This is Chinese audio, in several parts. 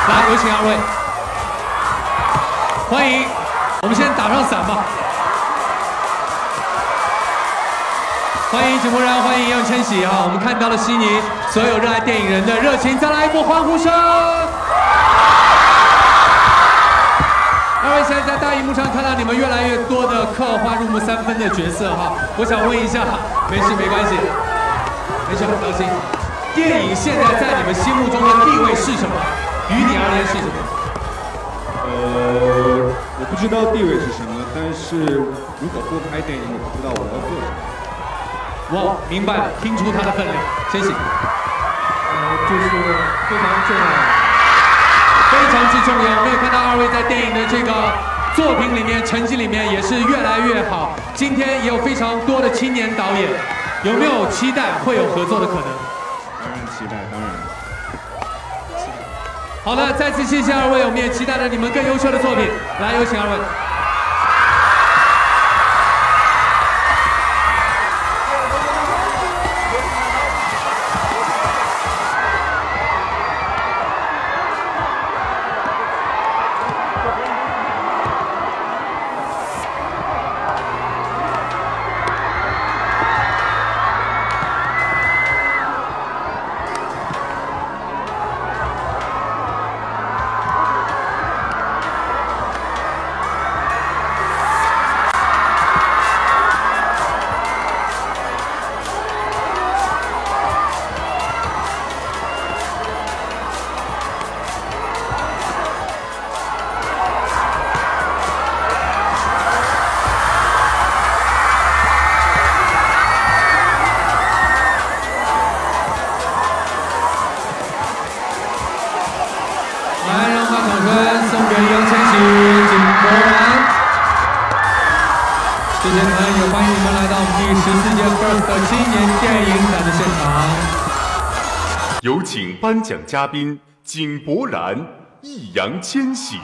来，有请二位，欢迎。我们先打上伞吧。欢迎井柏然，欢迎易烊千玺啊！我们看到了悉尼所有热爱电影人的热情，再来一波欢呼声！二位现在在大荧幕上看到你们越来越多的刻画入木三分的角色哈，我想问一下，没事没关系，没事很高兴。电影现在在你们心目中的地位是什么？于你而言是什么？ 我不知道地位是什么，但是如果不拍电影，我不知道我要做什么。 我明白了，听出它的分量。千玺， 就是非常重要， 非常之重要。我们也看到二位在电影的这个作品里面、成绩里面也是越来越好。今天也有非常多的青年导演，有没有期待会有合作的可能？ 当然期待，当然。 好的，再次谢谢二位，我们也期待着你们更优秀的作品。来，有请二位。 有请颁奖嘉宾井柏然、易烊千玺。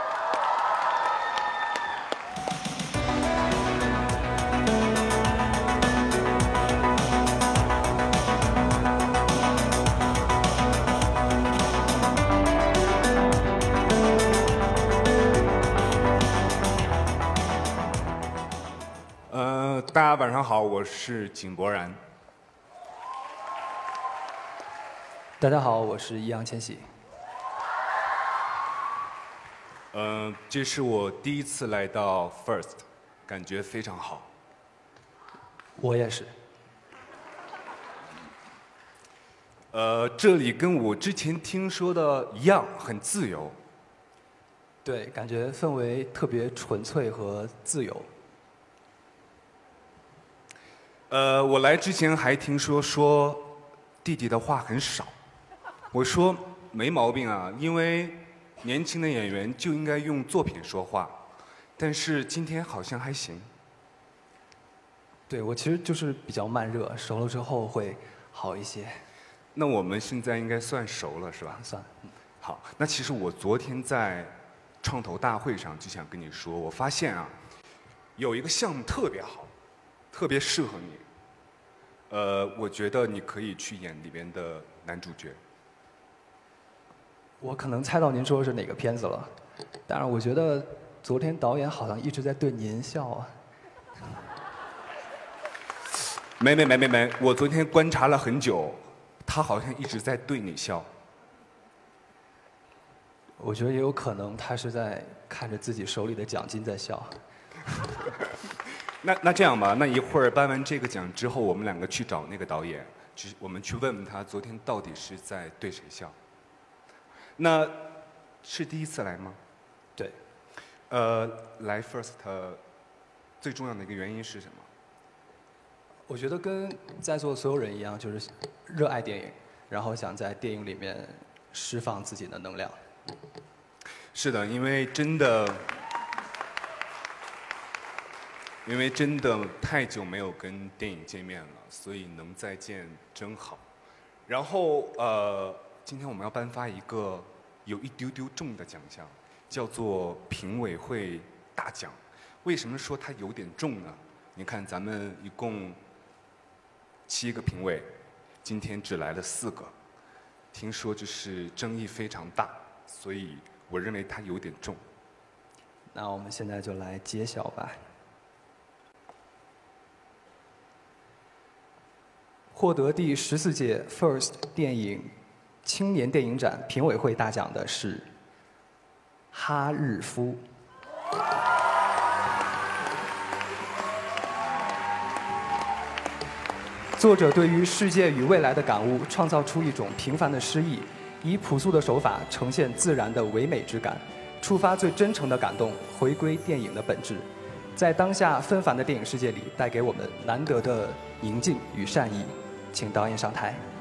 大家晚上好，我是井柏然。 大家好，我是易烊千玺。 这是我第一次来到 First， 感觉非常好。 我也是。 这里跟我之前听说的一样，很自由。 对，感觉氛围特别纯粹和自由。 我来之前还听说弟弟的话很少。我说没毛病啊，因为年轻的演员就应该用作品说话，但是今天好像还行。 对，我其实就是比较慢热，熟了之后会好一些。 那我们现在应该算熟了是吧？ 算。 好，那其实我昨天在创投大会上就想跟你说，我发现啊，有一个项目特别好，特别适合你。我觉得你可以去演里边的男主角。 我可能猜到您说的是哪个片子了，但是我觉得昨天导演好像一直在对您笑啊。 没，我昨天观察了很久，他好像一直在对你笑。 我觉得也有可能他是在看着自己手里的奖金在笑。 那这样吧，那一会儿颁完这个奖之后，我们两个去找那个导演，我们去问问他昨天到底是在对谁笑。那是第一次来吗？ 对。 来 First 最重要的一个原因是什么？ 我觉得跟在座所有人一样，就是热爱电影，然后想在电影里面释放自己的能量。 是的，因为真的太久没有跟电影见面了，所以能再见真好。然后今天我们要颁发一个有一丢丢重的奖项，叫做评委会大奖。为什么说它有点重呢？你看咱们一共7个评委，今天只来了4个，听说就是争议非常大， 所以我认为它有点重。 那我们现在就来揭晓吧。获得第14届 FIRST 电影青年电影展评委会大奖的是《哈日夫》。作者对于世界与未来的感悟，创造出一种平凡的诗意，以朴素的手法呈现自然的唯美之感，触发最真诚的感动，回归电影的本质，在当下纷繁的电影世界里，带给我们难得的宁静与善意。请导演上台。